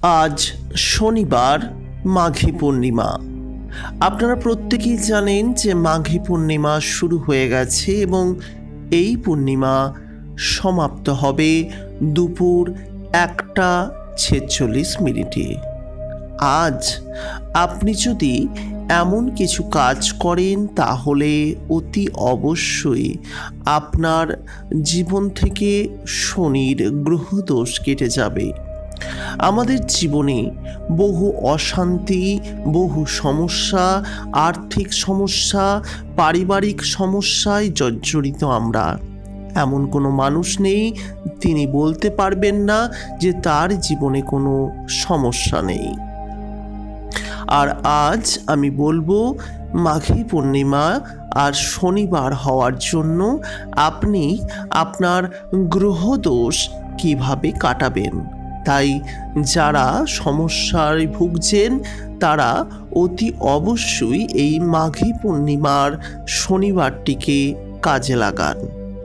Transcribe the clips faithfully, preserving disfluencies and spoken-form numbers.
আজ শনিবার, মাঘী পূর্ণিমা। আপনারা প্রত্যেকেই জানেন যে মাঘী পূর্ণিমা শুরু হয়ে গেছে এবং এই পূর্ণিমা সমাপ্ত হবে দুপুর একটা ছেচল্লিশ মিনিটে। আজ আপনি যদি এমন কিছু কাজ করেন তাহলে অতি অবশ্যই আপনার জীবন থেকে শনির গ্রহদোষ কেটে যাবে। আমাদের জীবনে বহু অশান্তি, বহু সমস্যা, আর্থিক সমস্যা, পারিবারিক সমস্যায় জর্জরিত আমরা। এমন কোনো মানুষ নেই তিনি বলতে পারবেন না যে তার জীবনে কোনো সমস্যা নেই। আর আজ আমি বলবো মাঘী পূর্ণিমা আর শনিবার হওয়ার জন্য আপনি আপনার গ্রহদোষ কিভাবে কাটাবেন। তাই যারা সমস্যায় ভুগছেন তারা অতি অবশ্যই এই মাঘী পূর্ণিমার শনিবারটিকে কাজে লাগান।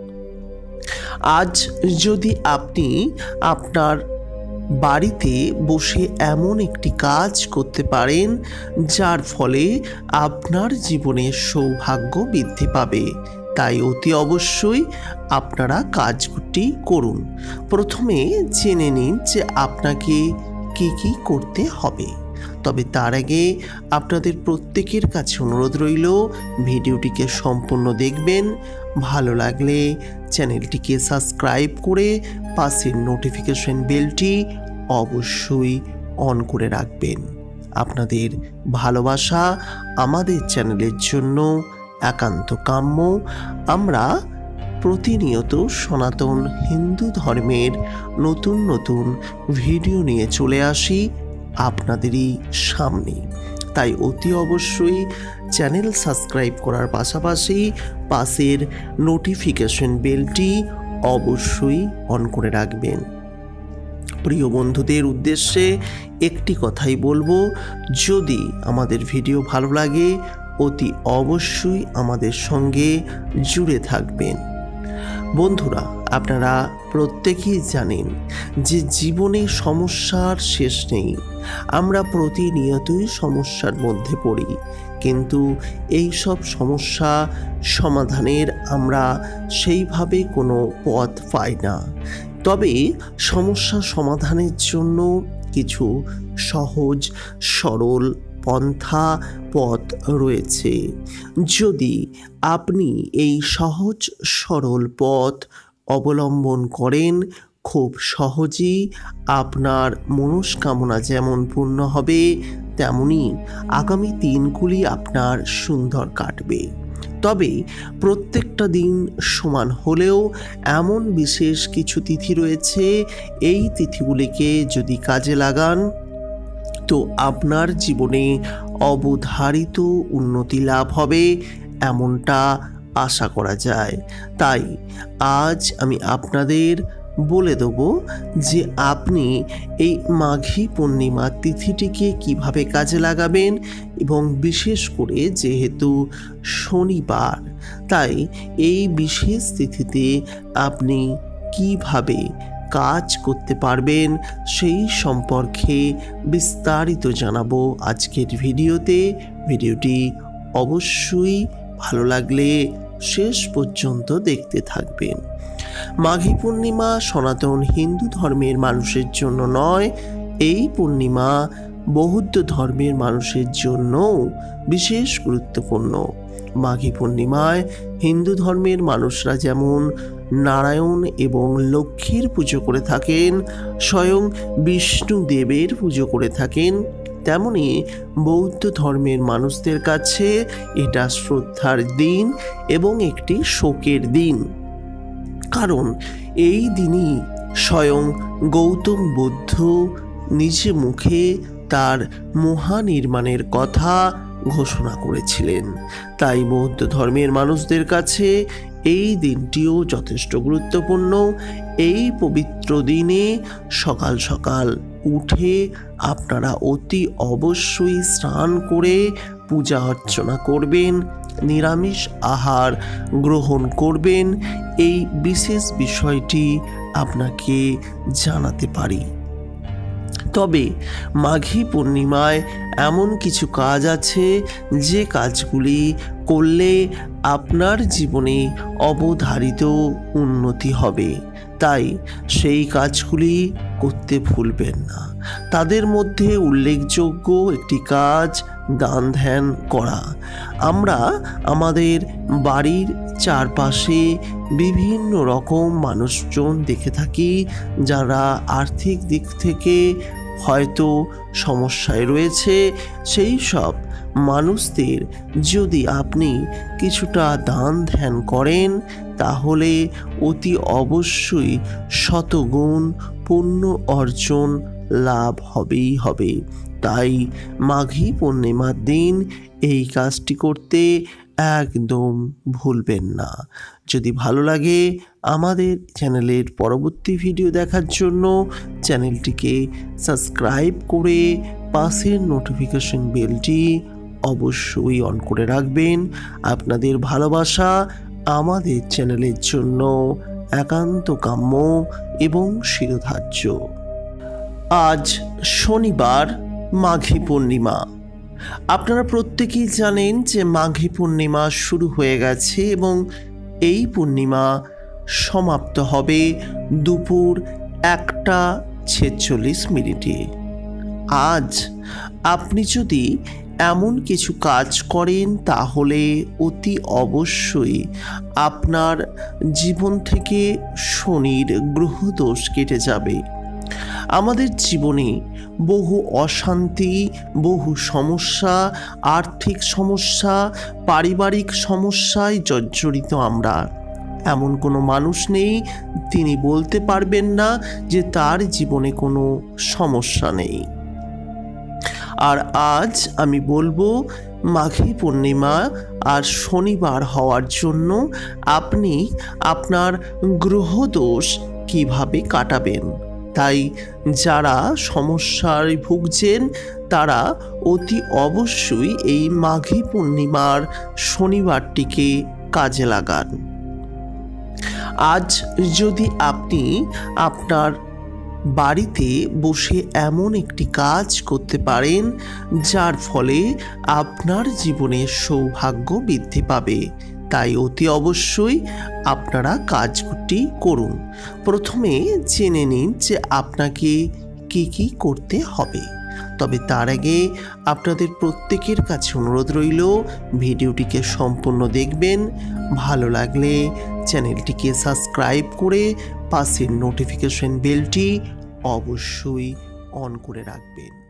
আজ যদি আপনি আপনার বাড়িতে বসে এমন একটি কাজ করতে পারেন যার ফলে আপনার জীবনে সৌভাগ্য বৃদ্ধি পাবে, তাই অতি অবশ্যই আপনারা কাজটি করুন। প্রথমে জেনে নিন যে আপনাকে কি কি করতে হবে। তবে তার আগে আপনাদের প্রত্যেকের কাছে অনুরোধ রইল ভিডিওটিকে সম্পূর্ণ দেখবেন। ভালো লাগলে চ্যানেলটিকে সাবস্ক্রাইব করে পাশের নোটিফিকেশন বেলটি অবশ্যই অন করে রাখবেন। আপনাদের ভালোবাসা আমাদের চ্যানেলের জন্য একান্ত কাম্য। আমরা প্রতিনিয়ত সনাতন হিন্দু ধর্মের নতুন নতুন ভিডিও নিয়ে চলে আসি আপনাদেরই সামনে। তাই অতি অবশ্যই চ্যানেল সাবস্ক্রাইব করার পাশাপাশি পাশের নোটিফিকেশন বেলটি অবশ্যই অন করে রাখবেন। প্রিয় বন্ধুদের উদ্দেশ্যে একটি কথাই বলবো, যদি আমাদের ভিডিও ভালো লাগে অতি অবশ্যই আমাদের সঙ্গে জুড়ে থাকবেন। বন্ধুরা, আপনারা প্রত্যেকেই জানেন যে জীবনে সমস্যার শেষ নেই। আমরা প্রতিনিয়তই সমস্যার মধ্যে পড়ি, কিন্তু এই সব সমস্যা সমাধানের আমরা সেইভাবে কোনো পথ পাই না। তবে সমস্যা সমাধানের জন্য কিছু সহজ সরল পন্থা পথ রয়েছে। যদি আপনি এই সহজ সরল পথ অবলম্বন করেন, খুব সহজেই আপনার মনস্কামনা যেমন পূর্ণ হবে, তেমনি আগামী দিনগুলি আপনার সুন্দর কাটবে। তবে প্রত্যেকটা দিন সমান হলেও এমন বিশেষ কিছু তিথি রয়েছে, এই তিথিগুলিকে যদি কাজে লাগান তো আপনার জীবনে অবধারিত উন্নতি লাভ হবে, এমনটা আশা করা যায়। তাই আজ আমি আপনাদের বলে দেব যে আপনি এই মাঘী পূর্ণিমা তিথিটিকে কিভাবে কাজে লাগাবেন, এবং বিশেষ করে যেহেতু শনিবার, তাই এই বিশেষ তিথিতে আপনি কিভাবে কাজ করতে পারবেন সেই সম্পর্কে বিস্তারিত জানাবো আজকের ভিডিওতে। ভিডিওটি অবশ্যই ভালো লাগলে শেষ পর্যন্ত দেখতে থাকবেন। মাঘী পূর্ণিমা সনাতন হিন্দু ধর্মের মানুষের জন্য নয়, এই পূর্ণিমা বৌদ্ধ ধর্মের মানুষের জন্যও বিশেষ গুরুত্বপূর্ণ। মাঘী পূর্ণিমায় হিন্দু ধর্মের মানুষরা যেমন নারায়ণ এবং লক্ষ্মীর পুজো করে থাকেন, স্বয়ং বিষ্ণু দেবের পুজো করে থাকেন, তেমনি বৌদ্ধ ধর্মের মানুষদের কাছে এটা শ্রদ্ধার দিন এবং একটি শোকের দিন। কারণ এই দিনই স্বয়ং গৌতম বুদ্ধ নিজ মুখে তার মহানির্মাণের কথা ঘোষণা করেছিলেন। তাই বৌদ্ধ ধর্মের মানুষদের কাছে এই দিনটিও যথেষ্ট গুরুত্বপূর্ণ। এই পবিত্র দিনে সকাল সকাল উঠে আপনারা অতি অবশ্যই স্নান করে পূজা অর্চনা করবেন, নিরামিষ আহার গ্রহণ করবেন। এই বিশেষ বিষয়টি আপনাকে জানাতে পারি। তবে মাঘী পূর্ণিমায় এমন কিছু কাজ আছে যে কাজগুলি করলে আপনার জীবনে অবধারিত উন্নতি হবে, তাই সেই কাজগুলি করতে ভুলবেন না। তাদের মধ্যে উল্লেখযোগ্য একটি কাজ দান ধ্যান করা। আমরা আমাদের বাড়ির চারপাশে বিভিন্ন রকম মানুষজন দেখে থাকি যারা আর্থিক দিক থেকে হয়তো সমস্যায় রয়েছে। সেই সব মানুষদের যদি আপনি কিছুটা দান ধ্যান করেন তাহলে অতি অবশ্যই শতগুণ পুণ্য অর্জন লাভ হবেই হবে। তাই মাঘী পূর্ণিমার দিন এই কাজটি করতে একদম ভুলবেন না। যদি ভালো লাগে আমাদের চ্যানেলের পরবর্তী ভিডিও দেখার জন্য চ্যানেলটিকে সাবস্ক্রাইব করে পাশের নোটিফিকেশন বেলটি অবশ্যই অন করে রাখবেন। আপনাদের ভালোবাসা আমাদের চ্যানেলের জন্য একান্ত কাম্য এবং শিরোধার্য। আজ শনিবার, মাঘী পূর্ণিমা। আপনারা প্রত্যেকেই জানেন যে মাঘী পূর্ণিমা শুরু হয়ে গেছে এবং এই পূর্ণিমা সমাপ্ত হবে দুপুর একটা ছেচল্লিশ মিনিটে। আজ আপনি যদি এমন কিছু কাজ করেন তাহলে অতি অবশ্যই আপনার জীবন থেকে শনির গ্রহদোষ কেটে যাবে। আমাদের জীবনে বহু অশান্তি, বহু সমস্যা, আর্থিক সমস্যা, পারিবারিক সমস্যায় জর্জরিত আমরা। এমন কোনো মানুষ নেই তিনি বলতে পারবেন না যে তার জীবনে কোনো সমস্যা নেই। আর আজ আমি বলবো মাঘী পূর্ণিমা আর শনিবার হওয়ার জন্য আপনি আপনার গ্রহদোষ কিভাবে কাটাবেন। তাই যারা সমস্যায় ভুগছেন তারা অতি অবশ্যই এই মাঘী পূর্ণিমার শনিবারটিকে কাজে লাগান। আজ যদি আপনি আপনার বাড়িতে বসে এমন একটি কাজ করতে পারেন যার ফলে আপনার জীবনে সৌভাগ্য বৃদ্ধি পাবে, তাই অতি অবশ্যই আপনারা কাজটি করুন। প্রথমে জেনে নিন যে আপনাকে কি কি করতে হবে। তবে তার আগে আপনাদের প্রত্যেকের কাছে অনুরোধ রইল ভিডিওটিকে সম্পূর্ণ দেখবেন। ভালো লাগলে চ্যানেলটিকে সাবস্ক্রাইব করে পাশের নোটিফিকেশন বেলটি অবশ্যই অন করে রাখবেন।